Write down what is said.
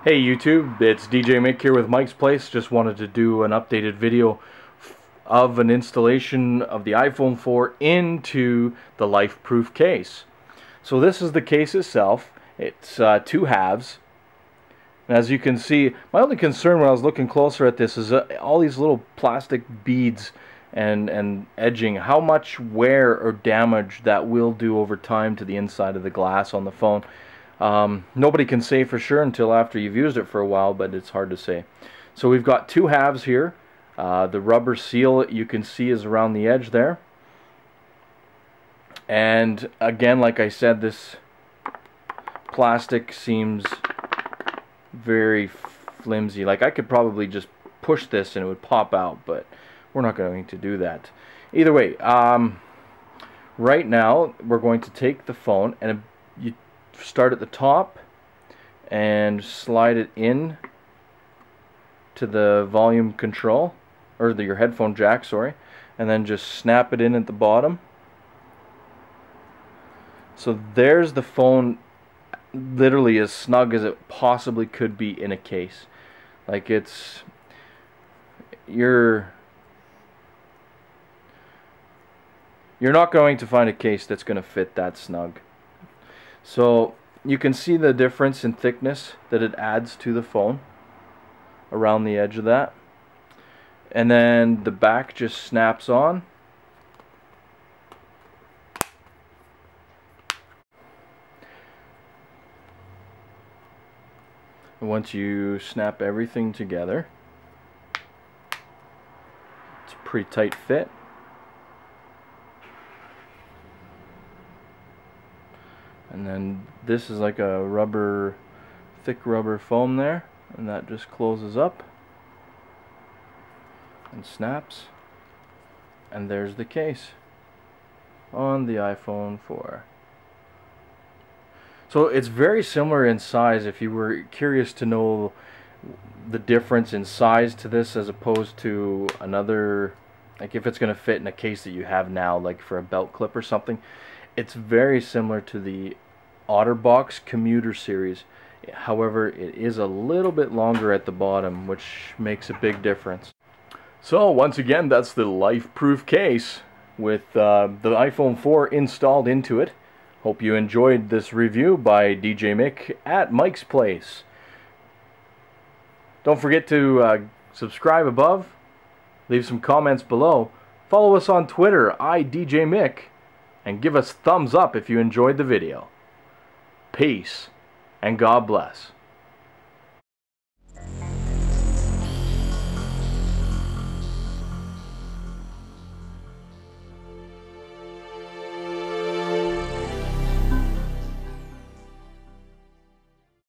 Hey YouTube, it's iDJMic here with Mike's Place. Just wanted to do an updated video of an installation of the iPhone 4 into the LifeProof case. So this is the case itself. It's two halves. And as you can see, my only concern when I was looking closer at this is all these little plastic beads and edging, how much wear or damage that will do over time to the inside of the glass on the phone. Nobody can say for sure until after you've used it for a while, but it's hard to say. So we've got two halves here. The rubber seal you can see is around the edge there. And again, like I said, this plastic seems very flimsy. Like I could probably just push this and it would pop out, but we're not going to do that. Either way, right now we're going to take the phone and you start at the top and slide it in to the volume control, or your headphone jack, sorry, and then just snap it in at the bottom. So there's the phone, literally as snug as it possibly could be in a case. Like you're not going to find a case that's going to fit that snug. So you can see the difference in thickness that it adds to the phone around the edge of that. And then the back just snaps on. And once you snap everything together, it's a pretty tight fit. And then this is like a rubber, thick rubber foam there, and that just closes up and snaps, and there's the case on the iPhone 4. So it's very similar in size. If you were curious to know the difference in size to this as opposed to another, like if it's going to fit in a case that you have now, like for a belt clip or something, it's very similar to the OtterBox Commuter series. However, it is a little bit longer at the bottom, which makes a big difference. So once again, that's the LifeProof case with the iPhone 4 installed into it. Hope you enjoyed this review by iDJMic at Mike's Place. Don't forget to subscribe above, leave some comments below, follow us on Twitter, iDJMic, and give us thumbs up if you enjoyed the video. Peace, and God bless.